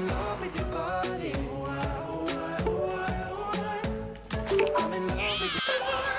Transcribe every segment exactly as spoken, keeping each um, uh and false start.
in love with your body. I'm in love with your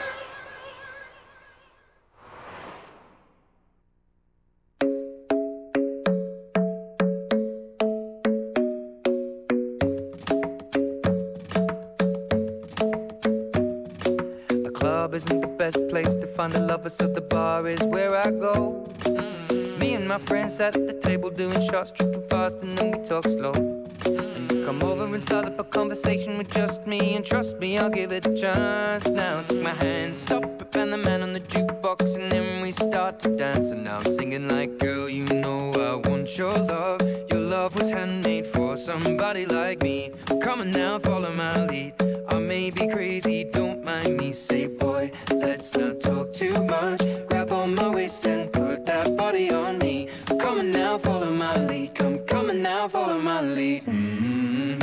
club isn't the best place to find the lovers, so the bar is where I go. Mm-hmm. Me and my friends at the table doing shots, tripping fast, and then we talk slow. Mm-hmm. And you come over and start up a conversation with just me, and trust me, I'll give it a chance. Now take my hand, stop it, and the man on the jukebox, and then we start to dance. And now I'm singing like, girl, you know I want your love. Your love was handmade for somebody like me. Come on now, follow my lead. I may be crazy, don't mind me. Say, boy, let's not talk too much. Grab on my waist and put that body on me. Come on now, follow my lead. Come, come on now, follow my lead. Mm-hmm.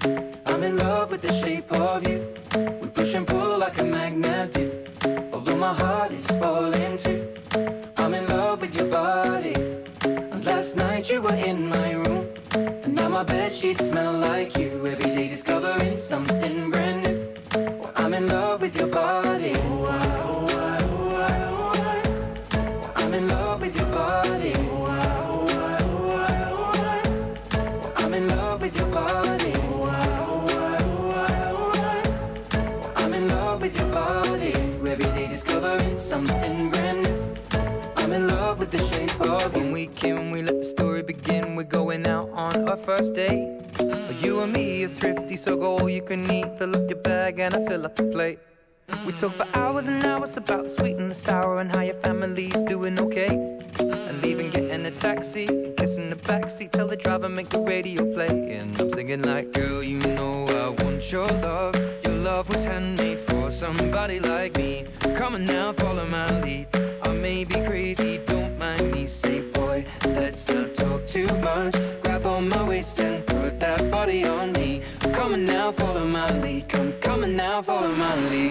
I'm in love with the shape of you. We push and pull like a magnet do. Although my heart is falling too. I'm in love with your body. And last night you were in my room, and now my bedsheets smell like you. Every day discovering something brand new. Well, I'm in love with your body. Oh, I, oh, I, oh, I, oh, I. Well, I'm in love with your body. Oh, I, oh, I, oh, I, oh, I. Well, I'm in love with your body. Oh, I, oh, I, oh, I, oh, I. Well, I'm in love with your body. Every day discovering something brand new. I'm in love with the shape of you. When we came, we let the story begin. We're going out on our first date. Mm. You and me are thrifty, so go all you can eat. Fill up your bag and I fill up the plate. Mm. We talk for hours and hours about the sweet and the sour, and how your family's doing okay. Mm. And leaving, getting a taxi, kissing the backseat, tell the driver make the radio play. And I'm singing like, girl, you know I want your love. Your love was handmade for somebody like me. Come on now, follow my lead. I may be crazy, don't mind me. Say, boy, let's not talk too much. Grab on my waist and put that body on me. Come on now, follow my lead. Come, come on now, follow my lead.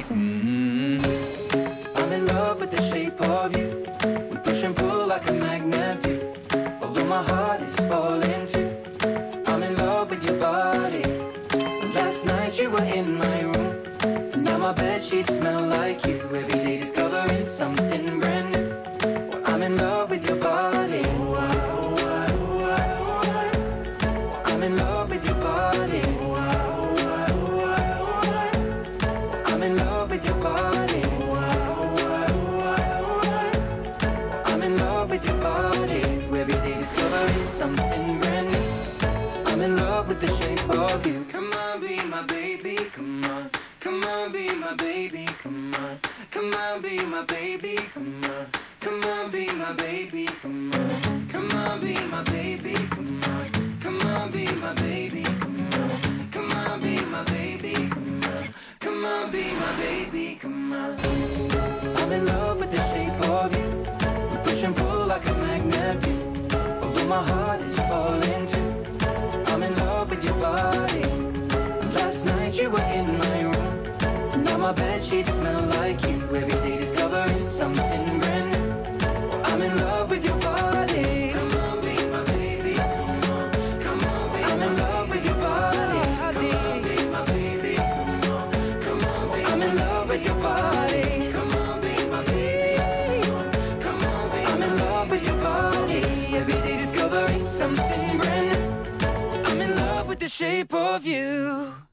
Mm-hmm. I'm in love with the shape of you. We push and pull like a magnet do. Although my heart is falling too. I'm in love with your body. Last night you were in my room, and now my bedsheets smell like you. Every day discovering something brand new. Well, I'm in love with your body. Oh, I, oh, I, oh, I, oh, I. Well, I'm in love with your body. Oh, I, oh, I, oh, I, oh, I. Well, I'm in love with your body. Oh, I, oh, I, oh, I, oh, I. Well, I'm in love with your body. Every day discovering something brand new. I'm in love with the shape of you. Come on, be my baby, come on. Come on, be my baby, come on. Come on, be my baby, come on. Come on, be my baby, come on. Come on, be my baby, come on. Come on, be my baby, come on. Come on, be my baby, come on. Come on, be my baby, come on. I'm in love with the shape of you. We push and pull like a magnet do. Although my heart is falling too. I'm in love with your body. Last night you were in my room, and now my bedsheets smell like you. Every day discovering something brand new. Well, I'm in love with your body. Come on, be my baby. Come on, come on, be I'm in love with your body. Come on, be my baby. Come on, come on, be I'm in love with your body. Come on, be my baby. Come on, come on, be I'm in love with your body. Every day discovering something brand new. I'm in love with the shape of you.